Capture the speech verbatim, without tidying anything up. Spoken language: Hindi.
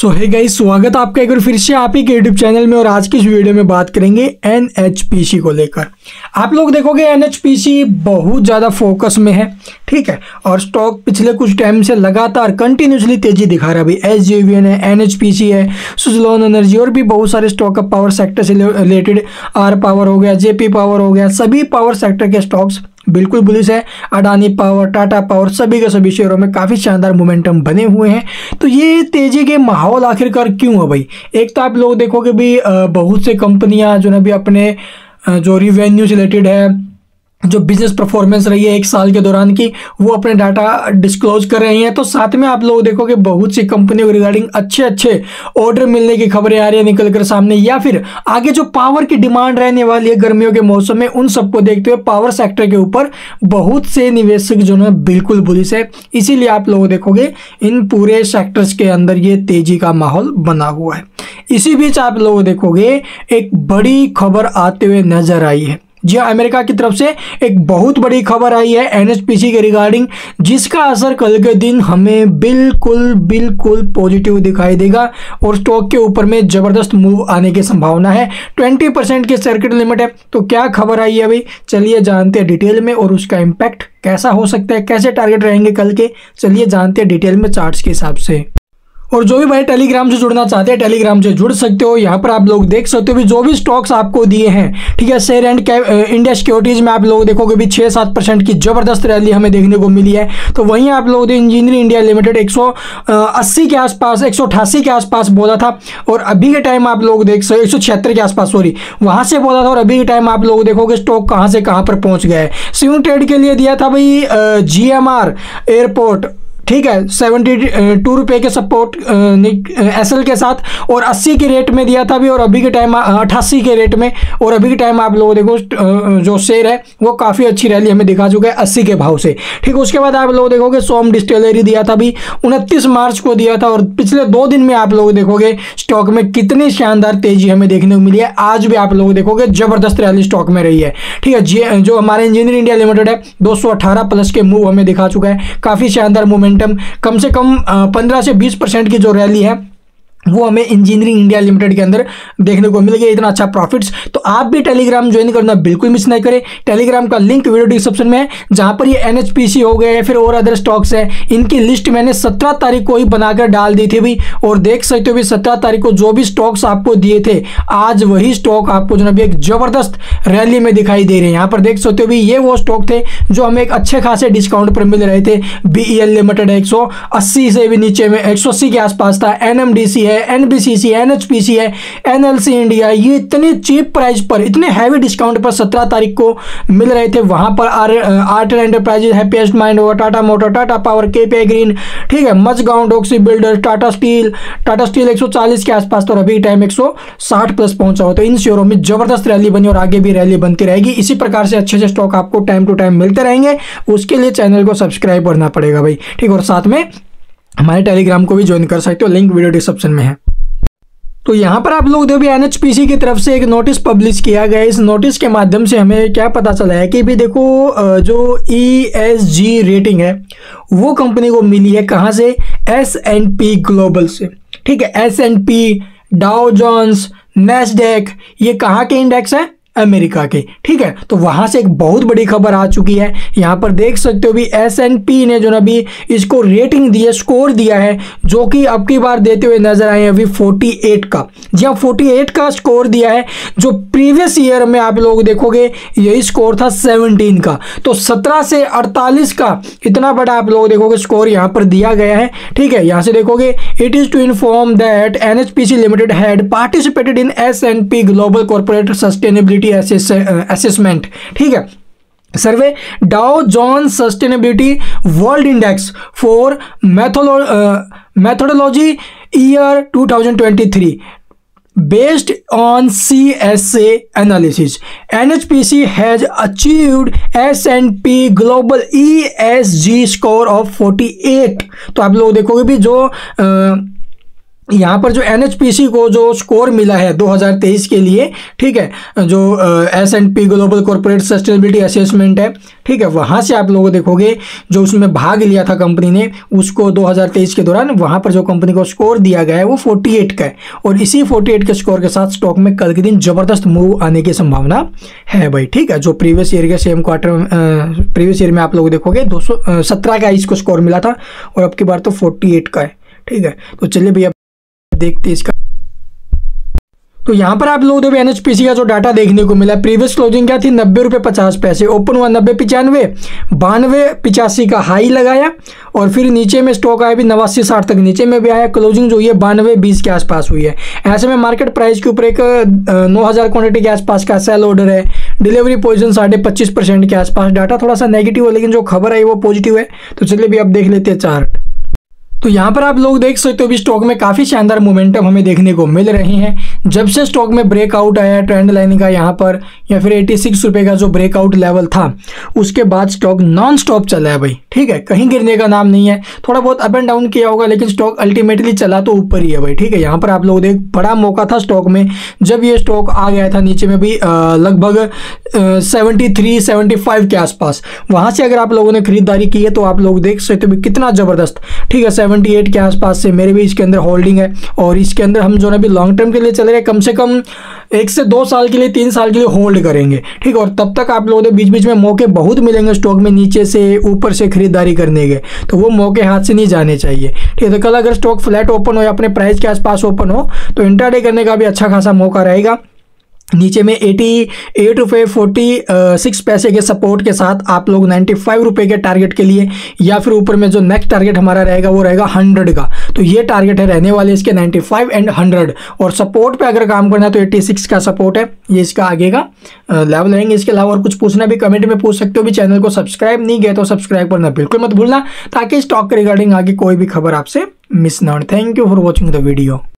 सो है गाइस, स्वागत है आपका एक बार फिर से आप ही के यूट्यूब चैनल में। और आज की इस वीडियो में बात करेंगे एन एच पी सी को लेकर। आप लोग देखोगे एन एच पी सी बहुत ज़्यादा फोकस में है, ठीक है। और स्टॉक पिछले कुछ टाइम से लगातार कंटिन्यूसली तेजी दिखा रहा है। अभी एस जे वी एन है, एन एच पी सी है, सुजलॉन एनर्जी और भी बहुत सारे स्टॉक अब पावर सेक्टर से रिलेटेड, आर पावर हो गया, जे पी पावर हो गया, सभी पावर सेक्टर के स्टॉक्स बिल्कुल बुलिश है। अडानी पावर, टाटा पावर, सभी के सभी शेयरों में काफ़ी शानदार मोमेंटम बने हुए हैं। तो ये तेजी के माहौल आखिरकार क्यों है भाई? एक तो आप लोग देखोगे भी बहुत से कंपनियां जो है भी अपने जो रिवेन्यू से रिलेटेड है, जो बिजनेस परफॉर्मेंस रही है एक साल के दौरान की, वो अपने डाटा डिस्क्लोज कर रही हैं। तो साथ में आप लोग देखोगे बहुत सी कंपनियों को रिगार्डिंग अच्छे अच्छे ऑर्डर मिलने की खबरें आ रही है निकल कर सामने, या फिर आगे जो पावर की डिमांड रहने वाली है गर्मियों के मौसम में, उन सबको देखते हुए पावर सेक्टर के ऊपर बहुत से निवेशक जो है बिल्कुल बुलिश है। इसीलिए आप लोग देखोगे इन पूरे सेक्टर्स के अंदर ये तेजी का माहौल बना हुआ है। इसी बीच आप लोग देखोगे एक बड़ी खबर आते हुए नजर आई है। जी हाँ, अमेरिका की तरफ से एक बहुत बड़ी खबर आई है एन एच पी सी के रिगार्डिंग, जिसका असर कल के दिन हमें बिल्कुल बिल्कुल पॉजिटिव दिखाई देगा और स्टॉक के ऊपर में जबरदस्त मूव आने की संभावना है। ट्वेंटी परसेंट की सर्किट लिमिट है। तो क्या खबर आई है भाई, चलिए जानते हैं डिटेल में, और उसका इम्पैक्ट कैसा हो सकता है, कैसे टारगेट रहेंगे कल के, चलिए जानते हैं डिटेल में चार्ट्स के हिसाब से। और जो भी भाई टेलीग्राम से जुड़ना चाहते हैं टेलीग्राम से जुड़ सकते हो। यहाँ पर आप लोग देख सकते हो भी जो भी स्टॉक्स आपको दिए हैं, ठीक है। शेयर एंड इंडिया सिक्योरिटीज में आप लोग देखोगे भी छः सात परसेंट की जबरदस्त रैली हमें देखने को मिली है। तो वहीं आप लोग इंजीनियरिंग इंडिया लिमिटेड एक सौ अस्सी के आसपास, एक सौ अठासी के आसपास बोला था, और अभी के टाइम आप लोग देख सकते, एक सौ छिहत्तर के आसपास सॉरी, वहाँ से बोला था, और अभी के टाइम आप लोग देखोगे स्टॉक कहाँ से कहाँ पर पहुँच गया है। स्विंग ट्रेड के लिए दिया था भाई जी एम आर एयरपोर्ट, ठीक है, सेवेंटी टू रुपये के सपोर्ट एस एल के साथ, और अस्सी के रेट में दिया था भी, और अभी के टाइम अट्ठासी के रेट में, और अभी के टाइम आप लोगों देखो जो शेयर है वो काफ़ी अच्छी रैली हमें दिखा चुका है अस्सी के भाव से, ठीक है। उसके बाद आप लोग देखोगे सोम डिस्टिलरी दिया था भी उनतीस मार्च को दिया था, और पिछले दो दिन में आप लोग देखोगे स्टॉक में कितनी शानदार तेजी हमें देखने को मिली है। आज भी आप लोग देखोगे जबरदस्त रैली स्टॉक में रही है, ठीक है। जो हमारे इंजीनियरिंग इंडिया लिमिटेड है दो सौ अठारह प्लस के मूव हमें दिखा चुका है, काफ़ी शानदार मोमेंटम, कम से कम पंद्रह से बीस परसेंट की जो रैली है वो हमें इंजीनियरिंग इंडिया लिमिटेड के अंदर देखने को मिल गया, इतना अच्छा प्रॉफिट्स। तो आप भी टेलीग्राम ज्वाइन करना बिल्कुल मिस नहीं करें। टेलीग्राम का लिंक वीडियो डिस्क्रिप्शन में है, जहां पर ये एन एच पी सी हो गए या फिर और अदर स्टॉक्स है, इनकी लिस्ट मैंने सत्रह तारीख को ही बनाकर डाल दी थी भी, और देख सकते हो भी सत्रह तारीख को जो भी स्टॉक्स आपको दिए थे, आज वही स्टॉक आपको जो है एक जबरदस्त रैली में दिखाई दे रहे हैं। यहाँ पर देख सकते हो भी ये वो स्टॉक थे जो हमें एक अच्छे खासे डिस्काउंट पर मिल रहे थे। बी ई एल लिमिटेड एक सौ अस्सी से भी नीचे में, एक सौ अस्सी के आसपास था। एन एम डी सी है, N B C C, N H P C है, एन एल सी इंडिया, ये इतने चीप प्राइस पर, इतने हैवी डिस्काउंट पर सत्रह तारीख को मिल रहे थे। वहां पर R art enterprises, happiest mind होगा, Tata motor, Tata power, KPI green, ठीक है, Mazagon dock builder, Tata steel, Tata steel एक सौ चालीस के आसपास, तो अभी टाइम एक सौ साठ प्लस पहुंचा हो। तो इन शेयरों में जबरदस्त रैली बनी और आगे भी रैली बनती रहेगी। इसी प्रकार से अच्छे अच्छे स्टॉक आपको टाइम टू टाइम मिलते रहेंगे। उसके लिए चैनल को सब्सक्राइब करना पड़ेगा भाई, ठीक। और साथ में हमारे टेलीग्राम को भी ज्वाइन कर सकते हो, लिंक वीडियो डिस्क्रिप्शन में है। तो यहाँ पर आप लोग देखो एन एच पी सी की तरफ से एक नोटिस पब्लिश किया गया है। इस नोटिस के माध्यम से हमें क्या पता चला है कि भी देखो जो ई एस जी रेटिंग है वो कंपनी को मिली है कहाँ से, एस एंड पी ग्लोबल से, ठीक है। S and P, Dow Jones, Nasdaq, ये कहाँ के इंडेक्स है, अमेरिका के, ठीक है। तो वहां से एक बहुत बड़ी खबर आ चुकी है। यहां पर देख सकते हो भी एस एंड पी ने जो ना भी इसको रेटिंग दी है, स्कोर दिया है, जो कि अब की बार देते हुए नजर आए अभी अड़तालीस का। जी हाँ, अड़तालीस का स्कोर दिया है, जो प्रीवियस ईयर में आप लोग देखोगे यही स्कोर था सत्रह का। तो सत्रह से अड़तालीस का इतना बड़ा आप लोग देखोगे स्कोर यहां पर दिया गया है, ठीक है। यहां से देखोगे it is to inform that N H P C limited had participated in S and P global corporate sustainability assessment, ठीक है, survey Dow Jones sustainability world index for methodology year two thousand twenty three based on C S A analysis. N H P C has achieved S and P global E S G score of अड़तालीस। तो आप लोग देखोगे भी जो यहाँ पर जो एन एच पी सी को जो स्कोर मिला है दो हज़ार तेईस के लिए, ठीक है, जो S and P global corporate sustainability assessment है, ठीक है, वहाँ से आप लोग देखोगे जो उसमें भाग लिया था कंपनी ने, उसको दो हज़ार तेईस के दौरान वहाँ पर जो कंपनी को स्कोर दिया गया है वो अड़तालीस का है। और इसी अड़तालीस के स्कोर के साथ स्टॉक में कल के दिन जबरदस्त मूव आने की संभावना है भाई, ठीक है। जो प्रीवियस ईयर के सेम क्वार्टर प्रीवियस ईयर में आप लोग देखोगे दो सौ सत्रह का इसको स्कोर मिला था और अब की बार तो अड़तालीस का है, ठीक है। तो चलिए भैया देखते इसका। तो यहाँ पर आप लोगों को एन एच पी सी का जो डाटा देखने को मिला, प्रीवियस क्लोजिंग क्या थी, नब्बे रुपये पचास पैसे, ओपन हुआ नब्बे पिचानवे, बानवे पिचासी का हाई लगाया और फिर नीचे में स्टॉक आया भी नवासी साठ तक नीचे में भी आया, क्लोजिंग जो हुई है बानवे बीस के आसपास हुई है। ऐसे में मार्केट प्राइस के ऊपर एक नौ हज़ार क्वान्टिटी के आसपास का सेल ऑर्डर है, डिलीवरी पोजिशन साढ़े पच्चीस परसेंट के आसपास। डाटा थोड़ा सा नेगेटिव है लेकिन जो खबर आई वो पॉजिटिव है। तो चलिए भी अब देख लेते हैं चार्ट। तो यहाँ पर आप लोग देख सकते हो भी स्टॉक में काफ़ी शानदार मोमेंटम हमें देखने को मिल रहे हैं। जब से स्टॉक में ब्रेकआउट आया ट्रेंड लाइन का यहाँ पर या फिर छियासी रुपए का जो ब्रेकआउट लेवल था उसके बाद स्टॉक नॉन स्टॉप चला है भाई, ठीक है, कहीं गिरने का नाम नहीं है। थोड़ा बहुत अप एंड डाउन किया होगा लेकिन स्टॉक अल्टीमेटली चला तो ऊपर ही है भाई, ठीक है। यहाँ पर आप लोग देख बड़ा मौका था स्टॉक में जब ये स्टॉक आ गया था नीचे में भी लगभग सेवेंटी थ्री सेवेंटी फाइव के आसपास, वहाँ से अगर आप लोगों ने खरीदारी की है तो आप लोग देख सकते हो कितना ज़बरदस्त, ठीक है। अठहत्तर के आसपास से मेरे भी इसके अंदर होल्डिंग है और इसके अंदर हम जो है अभी लॉन्ग टर्म के लिए चले गए, कम से कम एक से दो साल के लिए तीन साल के लिए होल्ड करेंगे, ठीक है। और तब तक आप लोगों को बीच बीच में मौके बहुत मिलेंगे स्टॉक में नीचे से ऊपर से खरीदारी करने के, तो वो मौके हाथ से नहीं जाने चाहिए, ठीक है। तो कल अगर स्टॉक फ्लैट ओपन हो या अपने प्राइस के आसपास ओपन हो तो इंट्राडे करने का भी अच्छा खासा मौका रहेगा। नीचे में अठासी रुपये छियालीस पैसे के सपोर्ट के साथ आप लोग पचानवे रुपये के टारगेट के लिए या फिर ऊपर में जो नेक्स्ट टारगेट हमारा रहेगा वो रहेगा सौ का। तो ये टारगेट है रहने वाले इसके पचानवे एंड सौ। और सपोर्ट पे अगर काम करना है तो छियासी का सपोर्ट है, ये इसका आगे का लेवल रहेंगे। इसके अलावा और कुछ पूछना भी कमेंट में पूछ सकते हो भी। चैनल को सब्सक्राइब नहीं किया तो सब्सक्राइब करना बिल्कुल मत भूलना ताकि स्टॉक के रिगार्डिंग आगे कोई भी खबर आपसे मिस ना हो। Thank you for watching the video.